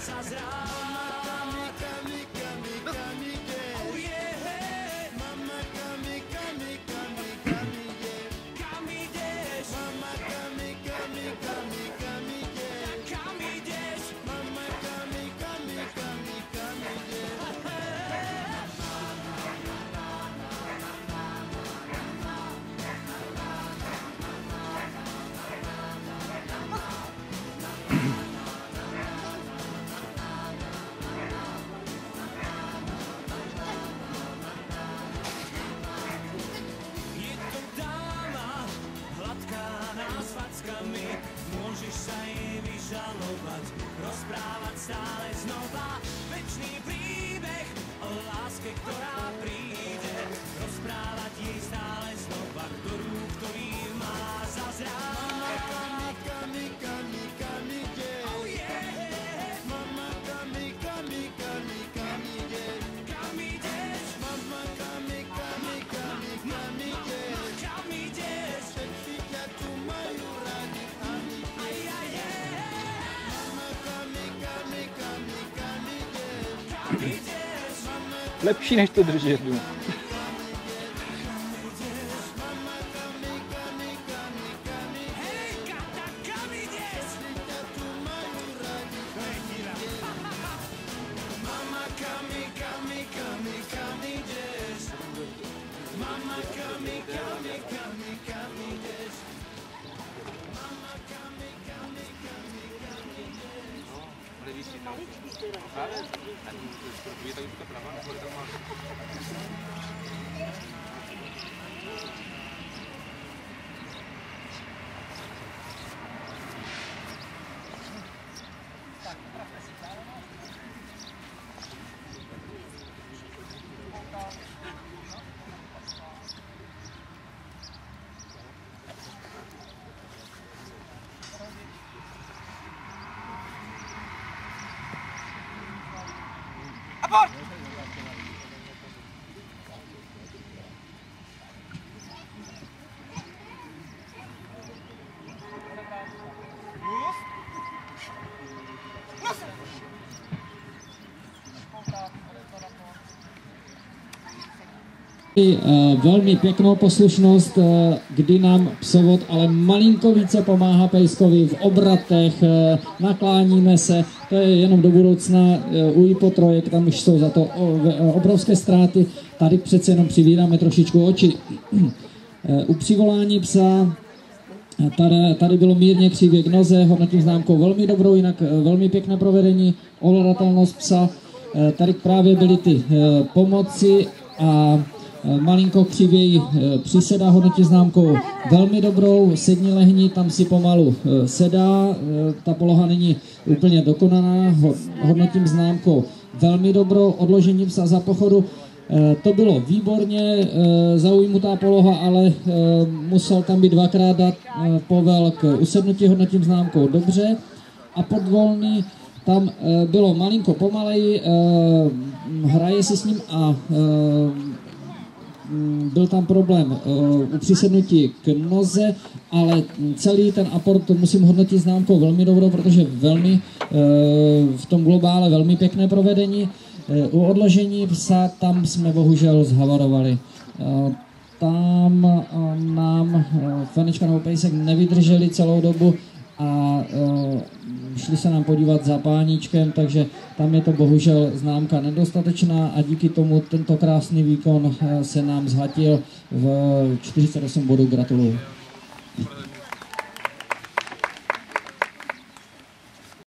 Môžeš sa jej vyžalovať, rozprávať stále znova večný príbeh o láske, ktorá príde. Rozprávať jej stále znova, ktorý má zazrať. Oh yeah. Mama, kam ideš? Mama, kam ideš? Všetci ťa tu majú radi. Lepší než to držet. Velmi pěknou poslušnost, kdy nám psovod ale malinko více pomáhá pejskovi v obratech, nakláníme se, to je jenom do budoucna, u IPO3, tam už jsou za to obrovské ztráty, tady přece jenom přivíráme trošičku oči. U přivolání psa tady bylo mírně křivě k noze, hodnotím známkou velmi dobrou, jinak velmi pěkné provedení, ovladatelnost psa, tady právě byly ty pomoci a malinko křivěji přisedá, hodnotí známkou velmi dobrou, sední lehni, tam si pomalu sedá, ta poloha není úplně dokonaná, hodnotím známkou velmi dobrou, odložení psa za pochodu, to bylo výborně, zaujmutá poloha, ale musel tam být dvakrát dát povel k usednutí, hodnotím známkou dobře a podvolný, tam bylo malinko pomaleji, hraje si s ním a byl tam problém u přisednutí k noze, ale celý ten aport musím hodnotit známkou velmi dobrou, protože velmi v tom globále velmi pěkné provedení. U odložení psa tam jsme bohužel zhavarovali. Tam nám Fenička nebo Pejsek nevydrželi celou dobu a šli se nám podívat za páníčkem, takže tam je to bohužel známka nedostatečná a díky tomu tento krásný výkon se nám zhatil v 48 bodů. Gratuluju.